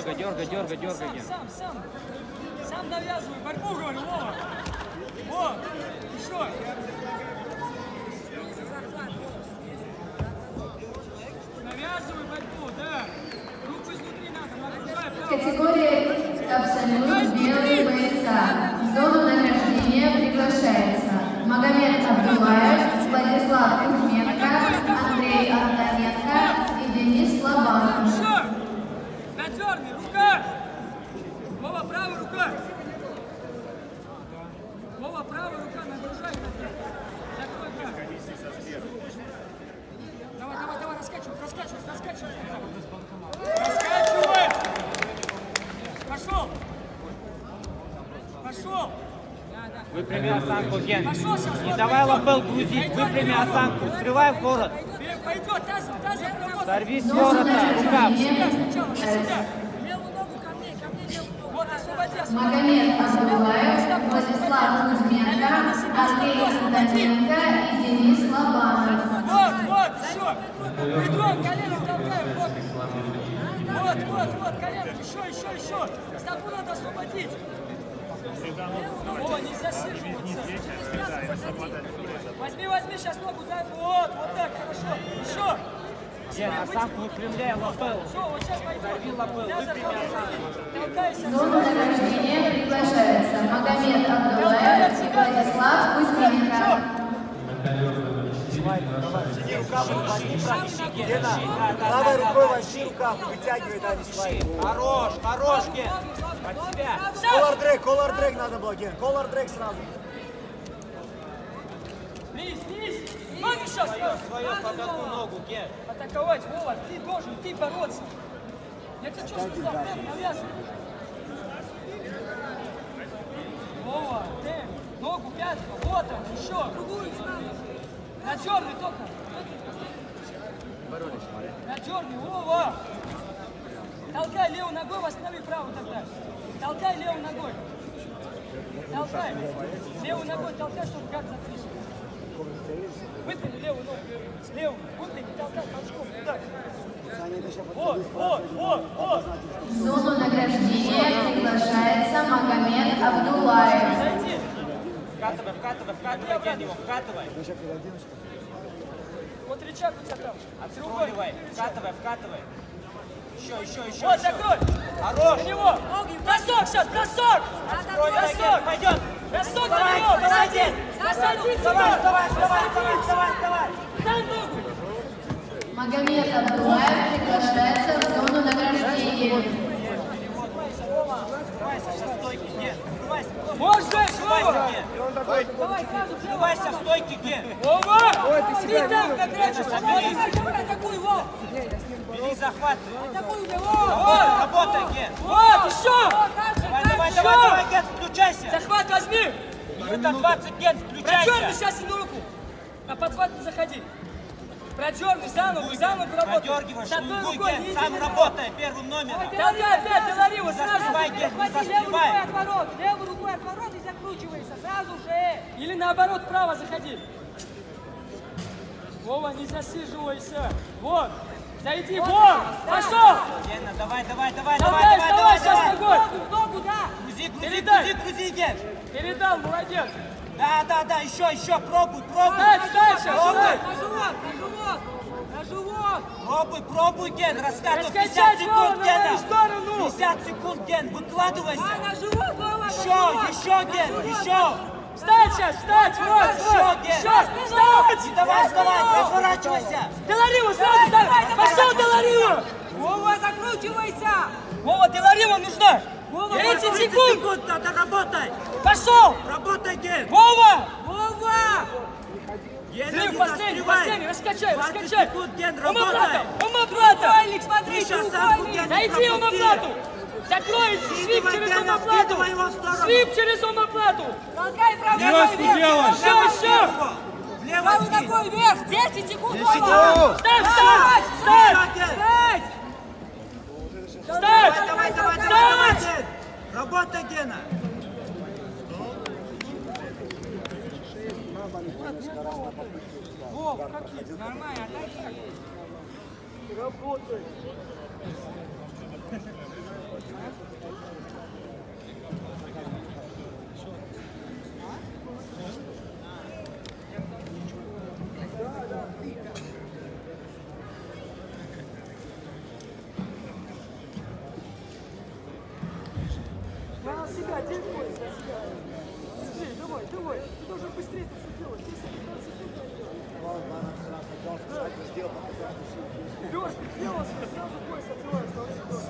Дергай, дергай, дергай, дергай. Сам навязывай борьбу, говорю, Вова. Вот, еще. Навязывай борьбу, да. Руку изнутри надо, нагружай. Категория абсолют белые пояса. В зону награждения приглашается Магомед Абдулаев, Владислав Кузьменко, Андрей Антоненко и Денис Лобанов. Еще. Надерни, рука. Вова, правая рука. Вова, правая рука, нагружай. Закрой правую. Давай, давай, давай, раскачивай. Раскачивай. Пошел. Пошел. Выпрями осанку, Ген. Не давай лапел грузить. Выпрями осанку. Скрывай в город. Пойдет, тазом работай. Сорви с ворота. Рука. Сначала на себя. Левую ногу ко мне левую ногу. Вот, освободи. Магомед Абдулаев, Владислав Кузьменко, Андрей Антоненко и Денис Лобанов. Вот, еще. Бедром, коленом толкаем, вот, коленом, еще. Стопу надо освободить. О, не засиживаться. Возьми, сейчас ногу дай. Вот так, хорошо. Еще. Ген, осанку выпрямляй, лапел. Все, вот сейчас Сорви лапел, выпрями осанку. толкайся. В зону награждения приглашается Магомед Абдулаев, Владислав Кузьменко. Сиди, рукав, возьми, Гена. Правой рукой возьми рукав, вытягивай, да, не свои. Хорош, Ген. Под себя. Колор дрэг надо было, Ген. Колор дрэг сразу. Низ. Ноги сейчас. Свою под одну ногу, Ген. Атаковать, Вова, ты должен, ты бороться. Я тебе что сказал, темп навязывай. Вова, темп, ногу, пятку, вот он, еще. Другую на черный только. На черный, Вова. Толкай левой ногой, восстанови правую тогда. Толкай левой ногой. Толкай. Левой ногой толкай, чтобы как закрыть. Выпрями левую ногу. Левую. Выпрями, толкай толчком. Так. Вот. В зону награждения приглашается Магомед Абдулаев. Зайди. Вкатывай, Ген, его, вкатывай. Вот рычаг у тебя там. Отскругивай, вкатывай. Еще. Вот, закрой. Хорош. На него. Бросок сейчас, бросок. Отскругивай, Ген, пойдет. Бросок на него. Посади сюда. Давай. Дай ногу. Магомед Абдулаев приглашается в зону награждения. Открывайся, сейчас стойки, Ген. Можешь дальше, Вова. Давай сразу. Открывайся в стойке, Ген. Вова. Ты там как раньше. Давай, атакуй его. Бери захват. Атакуй его. Работай, Ген. Вот, еще. Давай, Ген, включайся. Захват возьми. Минута 20, Ген, Прочерный включайся. сейчас одну руку. На подхват не заходи. Прочерный, заново работай. Надергиваешь, С одной уйдуй, рукой, Ген, не сам иди работай, первым номером. Толкай опять, Деларима, сразу. Застревай, Ген, не Левой рукой застревай. отворот. Левой рукой отворот и закручивайся. Сразу же. Или наоборот, вправо заходи. Вова, не засиживайся. Вот. Зайди, вот. Пошел. Гена, давай. Вставай, сейчас ногой. Ногу, да. Грузи, Ген. Передал, молодец. Да, еще, пробуй. Встань сейчас, Пробуй. на живот. Пробуй, Ген, раскатывай. 50 Раскачать, Вова, секунд, на Гена. мою сторону. 50 секунд, Ген, выкладывайся. На живот, Вова, Еще, Ген, еще. Встать сейчас, встать, вот. Встать. Давай, разворачивайся. Деларима, сразу, пошел, Деларима. Вова, закручивайся. Вова, Деларима нужна. 30 секунд. Надо работать. Пошел. Работай, Ген. Вова. Гена, Слив, не последний, застревай. раскачай. 20 секунд, Ген, работай. Умоплата. Смотри, треугольник. Зайди, умоплату. Закрой, свип через умоплату. Свип через умоплату. Толкай правой ногой вверх. Еще. Правой ногой вверх. 10 секунд. Встать. Работай, Гена. Вов, какие? Нормально, отдай. Работай. На себя, день бой, на себя. Быстрее, давай, давай. Ты должен быстрее это все делать. 10-15 секунд найдешь. Берешь, ты делаешь, сразу бой сотворяешь.